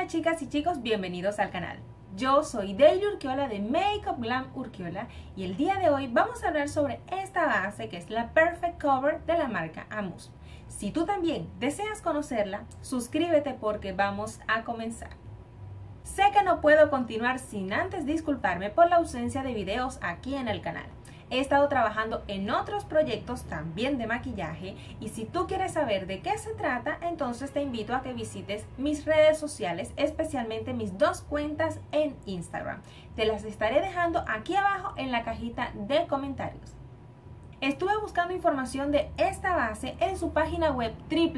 Hola chicas y chicos, bienvenidos al canal. Yo soy Daily Urquiola de Makeup Glam Urquiola y el día de hoy vamos a hablar sobre esta base que es la Perfect Cover de la marca Amuse. Si tú también deseas conocerla, suscríbete porque vamos a comenzar. Sé que no puedo continuar sin antes disculparme por la ausencia de videos aquí en el canal. He estado trabajando en otros proyectos también de maquillaje y si tú quieres saber de qué se trata, entonces te invito a que visites mis redes sociales, especialmente mis dos cuentas en Instagram. Te las estaré dejando aquí abajo en la cajita de comentarios. Estuve buscando información de esta base en su página web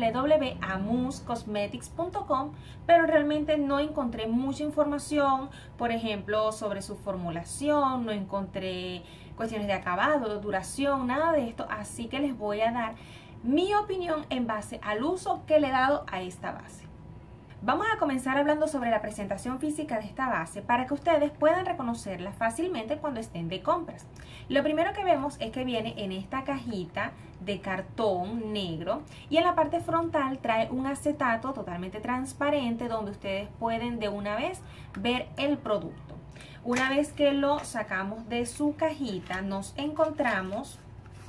www.amusecosmetics.com, pero realmente no encontré mucha información, por ejemplo, sobre su formulación, no encontré cuestiones de acabado, duración, nada de esto, así que les voy a dar mi opinión en base al uso que le he dado a esta base. Vamos a comenzar hablando sobre la presentación física de esta base para que ustedes puedan reconocerla fácilmente cuando estén de compras. Lo primero que vemos es que viene en esta cajita de cartón negro y en la parte frontal trae un acetato totalmente transparente donde ustedes pueden de una vez ver el producto. Una vez que lo sacamos de su cajita, nos encontramos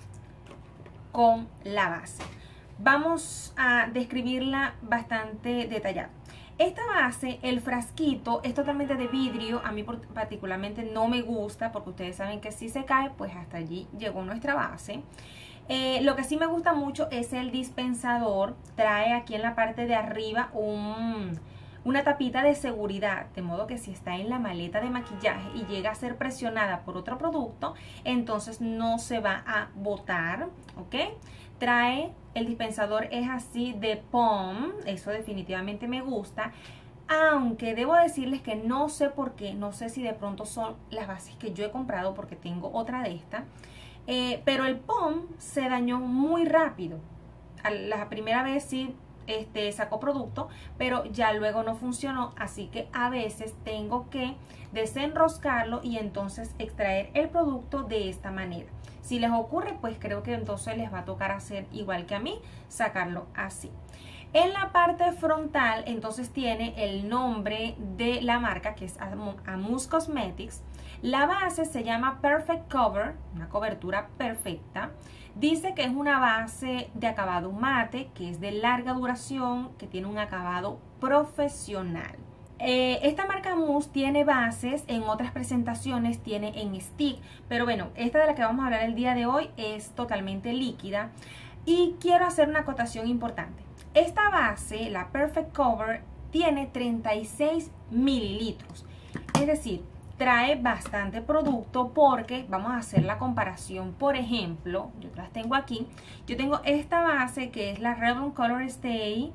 con la base. Vamos a describirla bastante detallado. Esta base, el frasquito, es totalmente de vidrio. A mí particularmente no me gusta porque ustedes saben que si se cae, pues hasta allí llegó nuestra base. Lo que sí me gusta mucho es el dispensador. Trae aquí en la parte de arriba una tapita de seguridad, de modo que si está en la maleta de maquillaje y llega a ser presionada por otro producto, entonces no se va a botar, ¿ok? Trae, el dispensador es así de POM, eso definitivamente me gusta, aunque debo decirles que no sé por qué, no sé si de pronto son las bases que yo he comprado porque tengo otra de esta, pero el POM se dañó muy rápido. La primera vez sí sacó producto, pero ya luego no funcionó, así que a veces tengo que desenroscarlo y entonces extraer el producto de esta manera. Si les ocurre, pues creo que entonces les va a tocar hacer igual que a mí, sacarlo así. En la parte frontal entonces tiene el nombre de la marca, que es Amuse Cosmetics. La base se llama Perfect Cover, una cobertura perfecta. Dice que es una base de acabado mate, que es de larga duración, que tiene un acabado profesional. Esta marca Mousse tiene bases, en otras presentaciones tiene en stick, pero bueno, esta de la que vamos a hablar el día de hoy es totalmente líquida. Y quiero hacer una acotación importante. Esta base, la Perfect Cover, tiene 36 mililitros, es decir, trae bastante producto porque vamos a hacer la comparación. Por ejemplo, yo las tengo aquí, yo tengo esta base que es la Revlon Color Stay,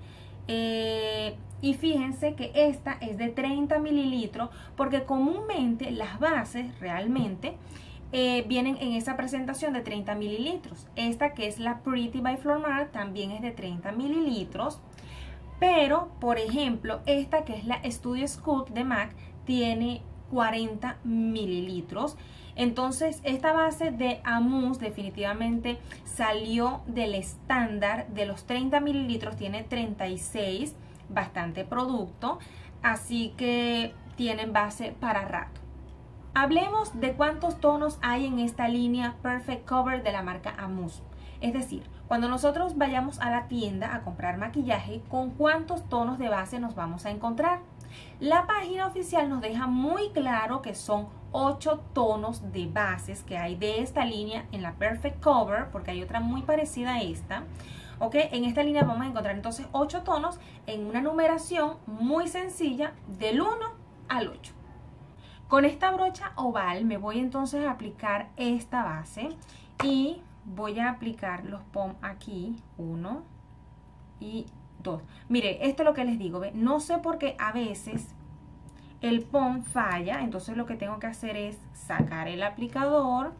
y fíjense que esta es de 30 mililitros porque comúnmente las bases realmente vienen en esa presentación de 30 mililitros. Esta que es la Pretty by Flormar también es de 30 mililitros, pero por ejemplo esta que es la Studio Scoop de MAC tiene 40 mililitros. Entonces esta base de Amuse definitivamente salió del estándar de los 30 mililitros, tiene 36, bastante producto, así que tienen base para rato. Hablemos de cuántos tonos hay en esta línea Perfect Cover de la marca Amuse. Es decir, cuando nosotros vayamos a la tienda a comprar maquillaje, ¿con cuántos tonos de base nos vamos a encontrar? La página oficial nos deja muy claro que son 8 tonos de bases que hay de esta línea en la Perfect Cover, porque hay otra muy parecida a esta. ¿Ok? En esta línea vamos a encontrar entonces 8 tonos en una numeración muy sencilla del 1 al 8. Con esta brocha oval me voy entonces a aplicar esta base y voy a aplicar los POM aquí, 1 y 2. Mire, esto es lo que les digo, ¿ve? No sé por qué a veces el POM falla, entonces lo que tengo que hacer es sacar el aplicador,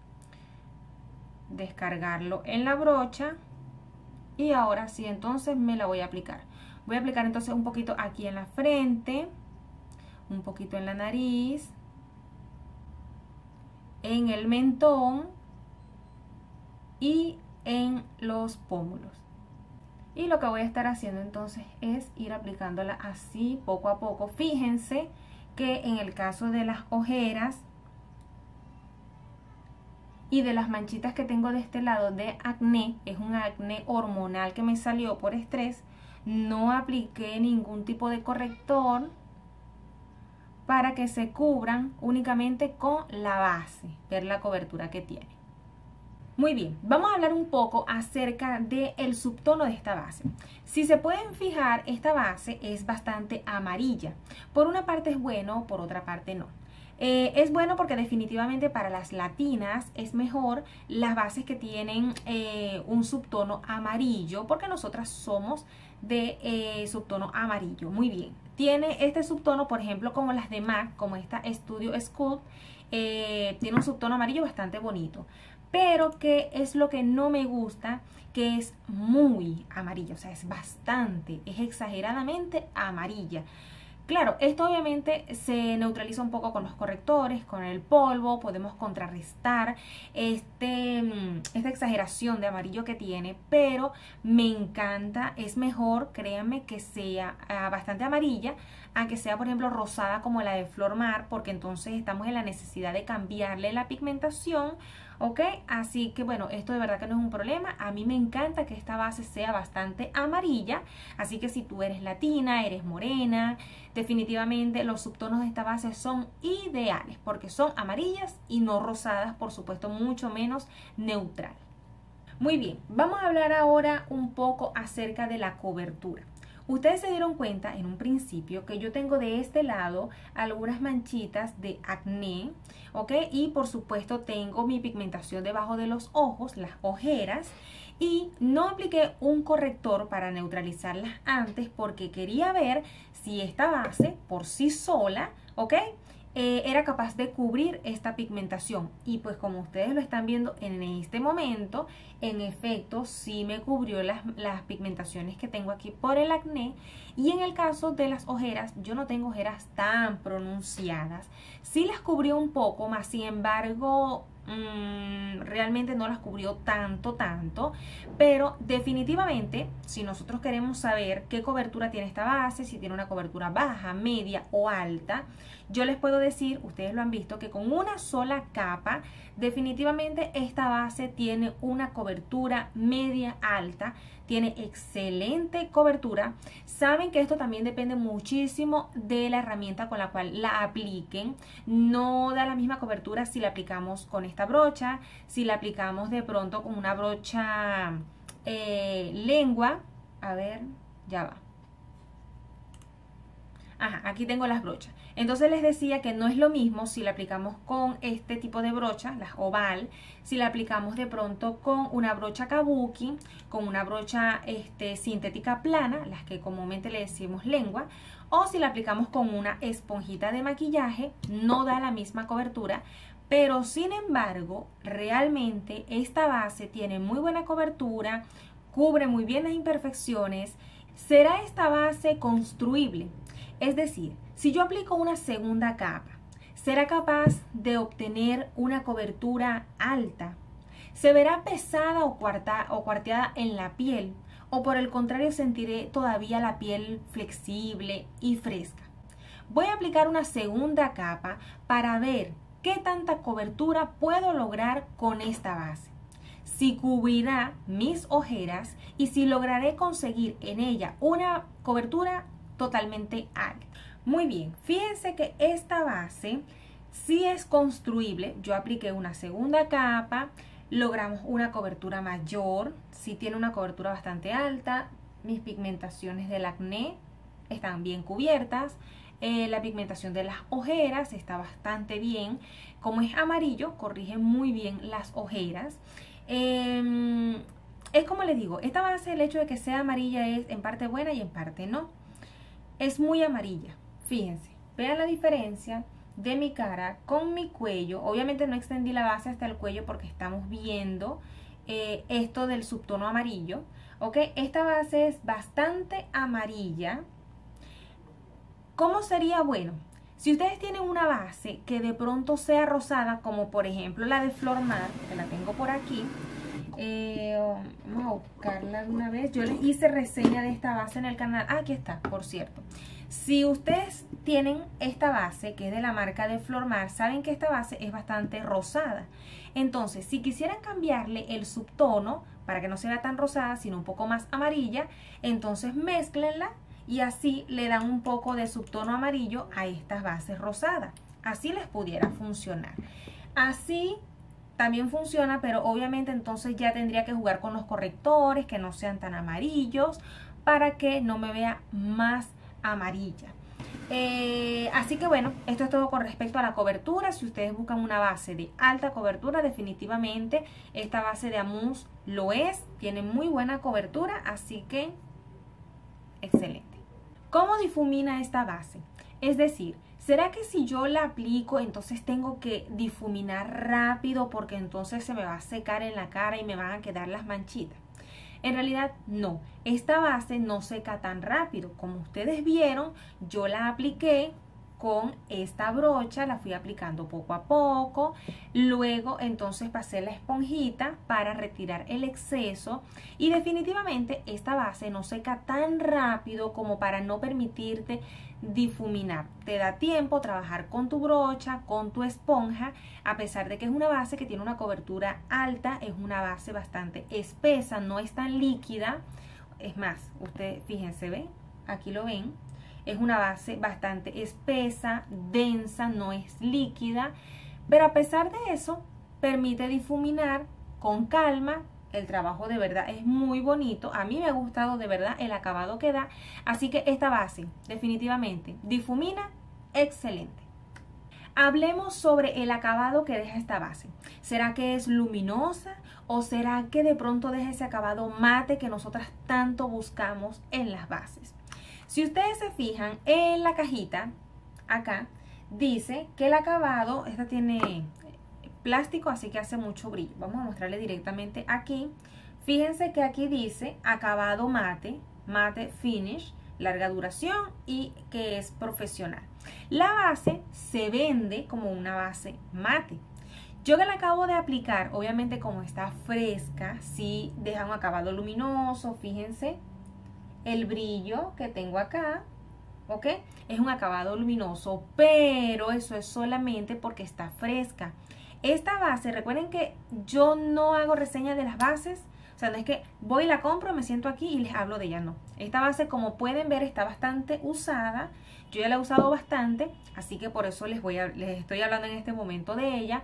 descargarlo en la brocha y ahora sí entonces me la voy a aplicar. Voy a aplicar entonces un poquito aquí en la frente, un poquito en la nariz, en el mentón y en los pómulos. Y lo que voy a estar haciendo entonces es ir aplicándola así poco a poco. Fíjense que en el caso de las ojeras y de las manchitas que tengo de este lado de acné, es un acné hormonal que me salió por estrés, no apliqué ningún tipo de corrector para que se cubran únicamente con la base, ver la cobertura que tiene. Muy bien, vamos a hablar un poco acerca del subtono de esta base. Si se pueden fijar, esta base es bastante amarilla. Por una parte es bueno, por otra parte no. Es bueno porque definitivamente para las latinas es mejor las bases que tienen un subtono amarillo, porque nosotras somos de subtono amarillo. Muy bien, tiene este subtono, por ejemplo, como las de MAC, como esta Studio Sculpt, tiene un subtono amarillo bastante bonito. Pero que es lo que no me gusta, que es muy amarilla, o sea, es bastante, es exageradamente amarilla. Claro, esto obviamente se neutraliza un poco con los correctores, con el polvo, podemos contrarrestar esta exageración de amarillo que tiene, pero me encanta, es mejor, créanme, que sea bastante amarilla, a que sea, por ejemplo, rosada como la de Flor Mar, porque entonces estamos en la necesidad de cambiarle la pigmentación, ¿ok? Así que bueno, esto de verdad que no es un problema. A mí me encanta que esta base sea bastante amarilla, así que si tú eres latina, eres morena, definitivamente los subtonos de esta base son ideales, porque son amarillas y no rosadas, por supuesto, mucho menos neutral. Muy bien, vamos a hablar ahora un poco acerca de la cobertura. Ustedes se dieron cuenta en un principio que yo tengo de este lado algunas manchitas de acné, ¿ok? Y por supuesto tengo mi pigmentación debajo de los ojos, las ojeras, y no apliqué un corrector para neutralizarlas antes porque quería ver si esta base por sí sola, ¿ok? Era capaz de cubrir esta pigmentación, y pues como ustedes lo están viendo en este momento, en efecto sí me cubrió las pigmentaciones que tengo aquí por el acné. Y en el caso de las ojeras, yo no tengo ojeras tan pronunciadas, sí las cubrió un poco, más sin embargo realmente no las cubrió tanto, pero definitivamente si nosotros queremos saber qué cobertura tiene esta base, si tiene una cobertura baja, media o alta, yo les puedo decir, ustedes lo han visto, que con una sola capa definitivamente esta base tiene una cobertura media alta, tiene excelente cobertura. Saben que esto también depende muchísimo de la herramienta con la cual la apliquen. No da la misma cobertura si la aplicamos con esta brocha, si la aplicamos de pronto con una brocha lengua. A ver, ya va. Ajá, aquí tengo las brochas. Entonces les decía que no es lo mismo si la aplicamos con este tipo de brocha, las oval, si la aplicamos de pronto con una brocha kabuki, con una brocha sintética plana, las que comúnmente le decimos lengua, o si la aplicamos con una esponjita de maquillaje, no da la misma cobertura. Pero sin embargo, realmente esta base tiene muy buena cobertura, cubre muy bien las imperfecciones. ¿Será esta base construible? Es decir, si yo aplico una segunda capa, ¿será capaz de obtener una cobertura alta? ¿Se verá pesada o cuarteada en la piel? ¿O por el contrario sentiré todavía la piel flexible y fresca? Voy a aplicar una segunda capa para ver qué tanta cobertura puedo lograr con esta base. Si cubrirá mis ojeras y si lograré conseguir en ella una cobertura totalmente alta. Muy bien, fíjense que esta base sí es construible. Yo apliqué una segunda capa, logramos una cobertura mayor, sí tiene una cobertura bastante alta. Mis pigmentaciones del acné están bien cubiertas. La pigmentación de las ojeras está bastante bien. Como es amarillo, corrige muy bien las ojeras. Es como les digo, esta base, el hecho de que sea amarilla es en parte buena y en parte no. Es muy amarilla, fíjense, vean la diferencia de mi cara con mi cuello. Obviamente no extendí la base hasta el cuello porque estamos viendo esto del subtono amarillo, ¿ok? Esta base es bastante amarilla. ¿Cómo sería bueno? Si ustedes tienen una base que de pronto sea rosada, como por ejemplo la de Flor Mar, que la tengo por aquí, Vamos a buscarla de una vez. Yo les hice reseña de esta base en el canal. Ah, aquí está, por cierto. Si ustedes tienen esta base, que es de la marca de Flormar, saben que esta base es bastante rosada. Entonces, si quisieran cambiarle el subtono, para que no sea tan rosada, sino un poco más amarilla, entonces mézclenla y así le dan un poco de subtono amarillo a estas bases rosadas. Así les pudiera funcionar. Así también funciona, pero obviamente entonces ya tendría que jugar con los correctores, que no sean tan amarillos, para que no me vea más amarilla. Así que bueno, esto es todo con respecto a la cobertura. Si ustedes buscan una base de alta cobertura, definitivamente esta base de Amuse lo es, tiene muy buena cobertura, así que excelente. ¿Cómo difumina esta base? Es decir, ¿será que si yo la aplico entonces tengo que difuminar rápido porque entonces se me va a secar en la cara y me van a quedar las manchitas? En realidad no, esta base no seca tan rápido. Como ustedes vieron, yo la apliqué con esta brocha, la fui aplicando poco a poco. Luego entonces pasé la esponjita para retirar el exceso y definitivamente esta base no seca tan rápido como para no permitirte difuminar. Te da tiempo trabajar con tu brocha, con tu esponja, a pesar de que es una base que tiene una cobertura alta, es una base bastante espesa, no es tan líquida. Es más, ustedes fíjense, ¿ven? Aquí lo ven. Es una base bastante espesa, densa, no es líquida, pero a pesar de eso, permite difuminar con calma. El trabajo de verdad es muy bonito. A mí me ha gustado de verdad el acabado que da. Así que esta base definitivamente difumina excelente. Hablemos sobre el acabado que deja esta base. ¿Será que es luminosa o será que de pronto deja ese acabado mate que nosotras tanto buscamos en las bases? Si ustedes se fijan en la cajita, acá dice que el acabado, esta tiene plástico, así que hace mucho brillo. Vamos a mostrarle directamente aquí. Fíjense que aquí dice acabado mate, mate finish, larga duración y que es profesional. La base se vende como una base mate. Yo que la acabo de aplicar, obviamente como está fresca, sí deja un acabado luminoso, fíjense. El brillo que tengo acá, ¿ok? Es un acabado luminoso, pero eso es solamente porque está fresca. Esta base, recuerden que yo no hago reseña de las bases, o sea, no es que voy y la compro, me siento aquí y les hablo de ella, no. Esta base, como pueden ver, está bastante usada, yo ya la he usado bastante, así que por eso les estoy hablando en este momento de ella.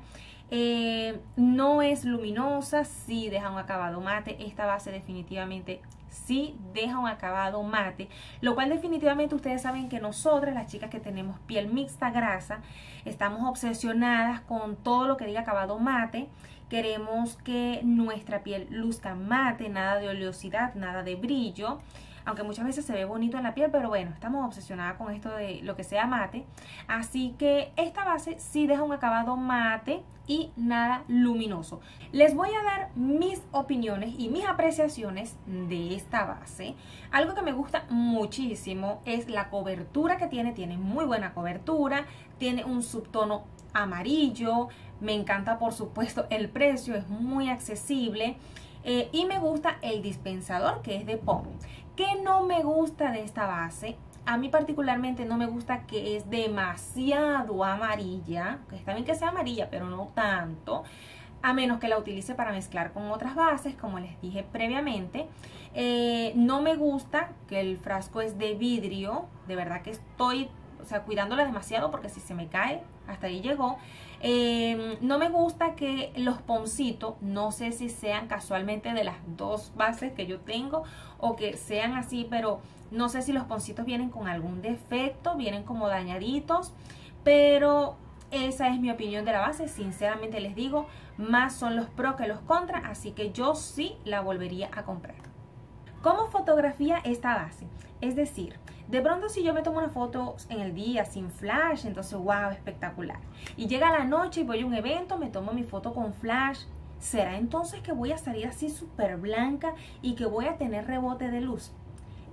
No es luminosa, sí deja un acabado mate. Esta base definitivamente sí deja un acabado mate, lo cual definitivamente ustedes saben que nosotras, las chicas que tenemos piel mixta grasa, estamos obsesionadas con todo lo que diga acabado mate. Queremos que nuestra piel luzca mate, nada de oleosidad, nada de brillo, aunque muchas veces se ve bonito en la piel, pero bueno, estamos obsesionadas con esto de lo que sea mate. Así que esta base sí deja un acabado mate y nada luminoso. Les voy a dar mis opiniones y mis apreciaciones de esta base. Algo que me gusta muchísimo es la cobertura que tiene muy buena cobertura, tiene un subtono amarillo, me encanta por supuesto el precio, es muy accesible. Y me gusta el dispensador que es de POM. ¿Qué no me gusta de esta base? A mí particularmente no me gusta que es demasiado amarilla. Está bien que sea amarilla, pero no tanto. A menos que la utilice para mezclar con otras bases, como les dije previamente. No me gusta que el frasco es de vidrio. De verdad que estoy cuidándola demasiado porque si se me cae, hasta ahí llegó. No me gusta que los pomcitos, no sé si sean casualmente de las dos bases que yo tengo o que sean así, pero no sé si los pomcitos vienen con algún defecto, vienen como dañaditos, pero esa es mi opinión de la base. Sinceramente les digo, más son los pros que los contras, así que yo sí la volvería a comprar. ¿Cómo fotografía esta base? Es decir, de pronto si yo me tomo una foto en el día sin flash, entonces wow, espectacular. Y llega la noche y voy a un evento, me tomo mi foto con flash. ¿Será entonces que voy a salir así súper blanca y que voy a tener rebote de luz?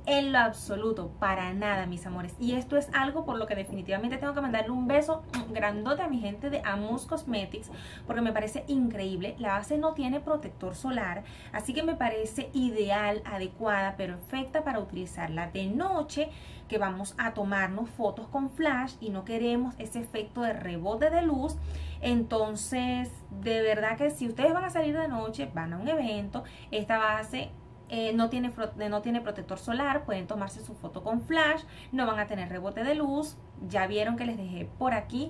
en lo absoluto, para nada, mis amores. Y esto es algo por lo que definitivamente tengo que mandarle un beso grandote a mi gente de Amus Cosmetics, porque me parece increíble. La base no tiene protector solar, así que me parece ideal, adecuada, perfecta para utilizarla de noche, que vamos a tomarnos fotos con flash y no queremos ese efecto de rebote de luz. Entonces, de verdad que si ustedes van a salir de noche, van a un evento, esta base no tiene protector solar, pueden tomarse su foto con flash, no van a tener rebote de luz. Ya vieron que les dejé por aquí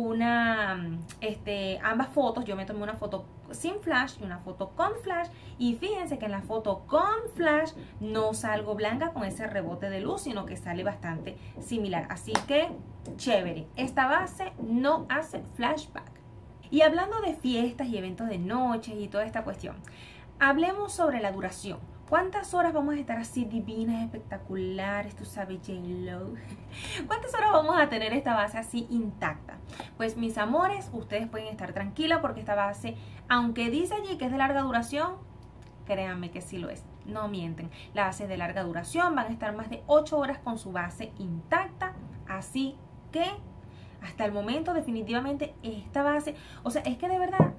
ambas fotos. Yo me tomé una foto sin flash y una foto con flash, y fíjense que en la foto con flash no salgo blanca con ese rebote de luz, sino que sale bastante similar. Así que chévere, esta base no hace flashback. Y hablando de fiestas y eventos de noche y toda esta cuestión, hablemos sobre la duración. ¿Cuántas horas vamos a estar así divinas, espectaculares? Tú sabes, J-Lo. ¿Cuántas horas vamos a tener esta base así intacta? Pues mis amores, ustedes pueden estar tranquilas porque esta base, aunque dice allí que es de larga duración, créanme que sí lo es. No mienten. La base es de larga duración. Van a estar más de 8 horas con su base intacta. Así que hasta el momento definitivamente esta base, o sea, es que de verdad,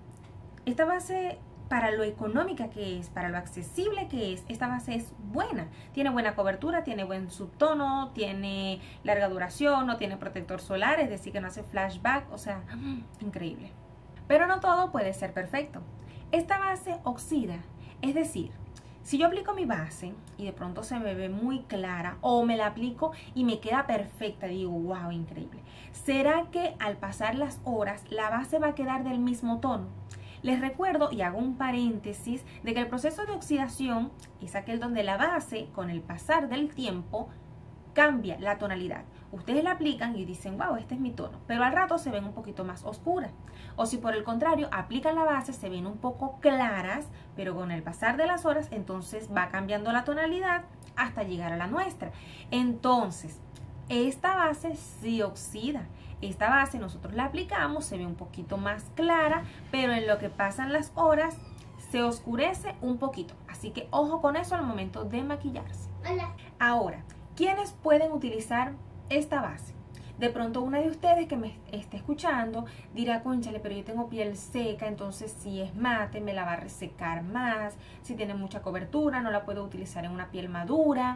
esta base, para lo económica que es, para lo accesible que es, esta base es buena. Tiene buena cobertura, tiene buen subtono, tiene larga duración, no tiene protector solar, es decir que no hace flashback, o sea, increíble. Pero no todo puede ser perfecto. Esta base oxida, es decir, si yo aplico mi base y de pronto se me ve muy clara, o me la aplico y me queda perfecta, digo, wow, increíble. ¿Será que al pasar las horas la base va a quedar del mismo tono? Les recuerdo y hago un paréntesis de que el proceso de oxidación es aquel donde la base, con el pasar del tiempo, cambia la tonalidad. Ustedes la aplican y dicen, wow, este es mi tono, pero al rato se ven un poquito más oscuras. O si por el contrario aplican la base, se ven un poco claras, pero con el pasar de las horas, entonces va cambiando la tonalidad hasta llegar a la nuestra. Entonces, esta base sí oxida. Esta base nosotros la aplicamos, se ve un poquito más clara, pero en lo que pasan las horas se oscurece un poquito. Así que ojo con eso al momento de maquillarse. Hola. Ahora, ¿quiénes pueden utilizar esta base? De pronto una de ustedes que me esté escuchando dirá, cónchale, pero yo tengo piel seca, entonces si es mate me la va a resecar más. Si tiene mucha cobertura no la puedo utilizar en una piel madura.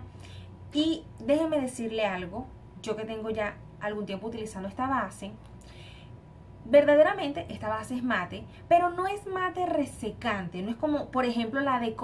Y déjenme decirle algo, yo que tengo ya algún tiempo utilizando esta base, verdaderamente esta base es mate, pero no es mate resecante, no es como por ejemplo la de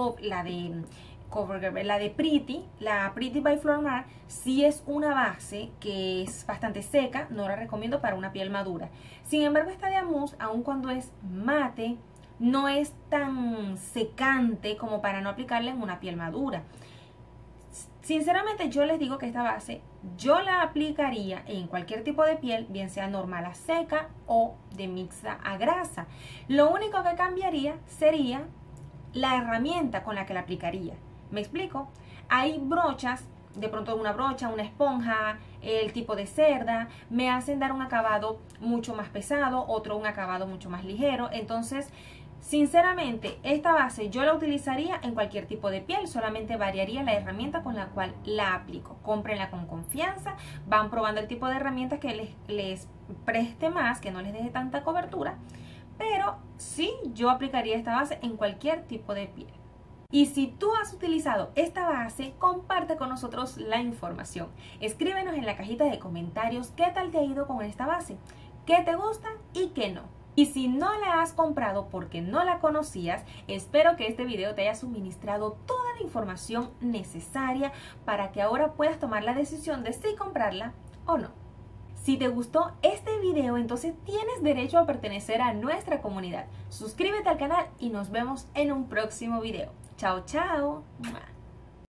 Pretty, la Pretty by Flor Mar, sí es una base que es bastante seca, no la recomiendo para una piel madura. Sin embargo, esta de Amus, aun cuando es mate, no es tan secante como para no aplicarla en una piel madura. Sinceramente yo les digo que esta base yo la aplicaría en cualquier tipo de piel, bien sea normal a seca o de mixta a grasa. Lo único que cambiaría sería la herramienta con la que la aplicaría. ¿Me explico? Hay brochas, de pronto una brocha, una esponja, el tipo de cerda, me hacen dar un acabado mucho más pesado, otro un acabado mucho más ligero. Entonces, sinceramente, esta base yo la utilizaría en cualquier tipo de piel, solamente variaría la herramienta con la cual la aplico. Cómprenla con confianza, van probando el tipo de herramientas que les preste más, que no les deje tanta cobertura, pero sí, yo aplicaría esta base en cualquier tipo de piel. Y si tú has utilizado esta base, comparte con nosotros la información. Escríbenos en la cajita de comentarios qué tal te ha ido con esta base, qué te gusta y qué no. Y si no la has comprado porque no la conocías, espero que este video te haya suministrado toda la información necesaria para que ahora puedas tomar la decisión de si comprarla o no. Si te gustó este video, entonces tienes derecho a pertenecer a nuestra comunidad. Suscríbete al canal y nos vemos en un próximo video. Chao, chao.